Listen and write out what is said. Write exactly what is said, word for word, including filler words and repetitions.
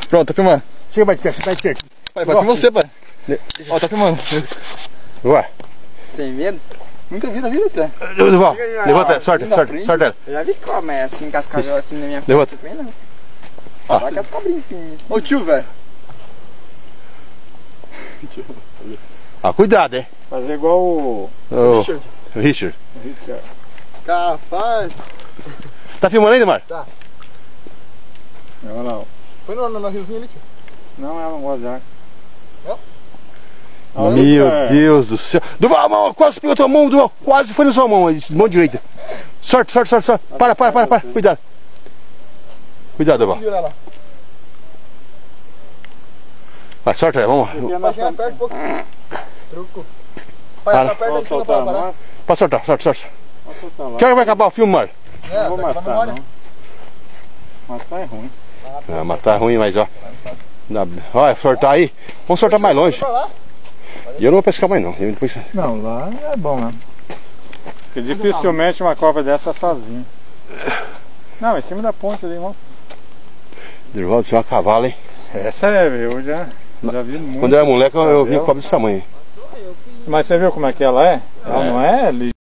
Pronto, tá filmando. Chega mais de perto, mais de perto. Pai, vai com você, pai. Ó, tá filmando. Vai. Tem medo? Nunca vi na vida até. Levanta, sorte, sorte, sorte ela. Eu já vi começa assim, com as cabelas assim na minha frente. Levanta. Também não. Ah. Vai com as cabrinhas fininhas. Ô tio, velho. Ah, cuidado, hein. Fazer igual o... O Richard. Richard. Richard. Capaz. Tá filmando ainda, Mar? Não, não. Foi no, no, no riozinho ali, tio. Não, ela não gosta de água. Meu Deus do céu. Duval, mão, quase pegou tua mão, Duval. Quase foi na sua mão, mão direita. Sorte, sorte, sorte, sorte. Para, para, para, para. Cuidado. Cuidado, Duval. Viu lá? Vai, sorte aí, vamos. Pai, chega perto um pouco. Truco. Pai, Para. tá perto Vou aqui, não soltar pode a parar. mão. Pode soltar, sorte, sorte. Vou soltar lá. Que hora vai acabar o filme, Mário? É, Não vou tá com a matar, memória. não. Matar é ruim. Ah, mas tá ruim, mas ó. Dá- Olha, sortar aí. Vamos sortar mais longe. Vai lá. E eu não vou pescar mais não. Eu depois... Não, lá é bom mesmo. Porque dificilmente uma cobra dessa sozinha. Não, em cima da ponte ali, irmão. Durval, isso é uma cavala, hein? Essa é, eu já, já vi muito. Quando eu era moleque, eu, eu vi cobra desse tamanho. Mas você viu como é que ela é? Ela É. não é